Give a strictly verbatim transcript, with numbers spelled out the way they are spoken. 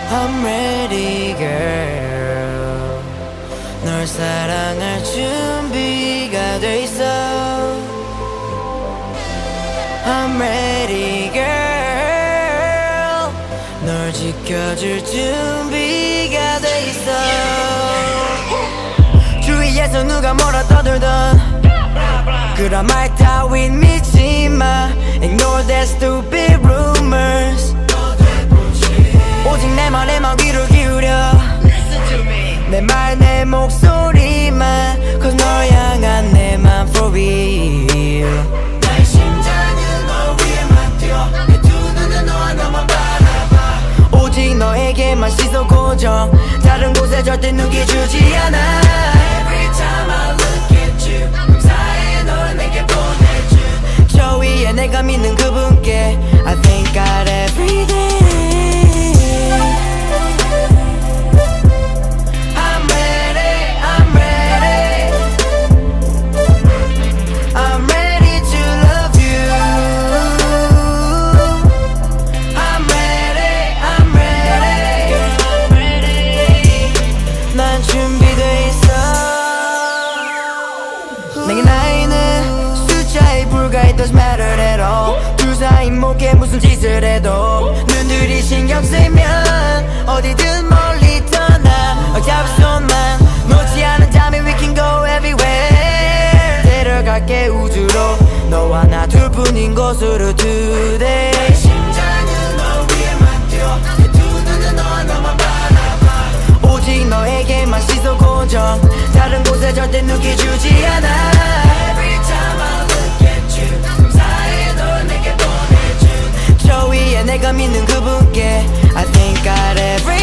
I'm ready girl. 널 사랑할 준비가 돼 있어. I'm ready girl. 널 지켜줄 준비가 돼 있어. 주위에서 누가 뭐라 떠들던 그런 말 따윈 믿지마. Ignore that stupid rumors. 오직 내 말에만 귀를 기울여. 내 말 내 목소리만. Cause 널 향한 내 맘 for real. 나의 심장은 너 위에만 뛰어. 내 두 눈은 너와 너만 바라봐. 오직 너에게만 시선 고정. 다른 곳에 절대 눈길 주지 않아. Every time I look at you 감사해 널 내게 보내준 저 위에 내가 믿는 그분께 I thank God every day. 내게 나이는 숫자에 불과해 doesn't matter at all. 둘 사이 목에 무슨 짓을 해도 눈들이 신경 쓰이면 어디든 멀리 떠나. 어차피 손만 놓지 않는다면 we can go everywhere. 데려갈게 우주로 너와 나 둘뿐인 곳으로 today. 나의 심장은 너 위에만 뛰어. 내 두 눈은 너와 너만 바라봐. 오직 너에게만 시선 고정. 다른 곳에 절대 눈길 주지 않아. Every time I look at you 감사해 널 내게 보내준 저 위에 내가 믿는 그분께 I thank God every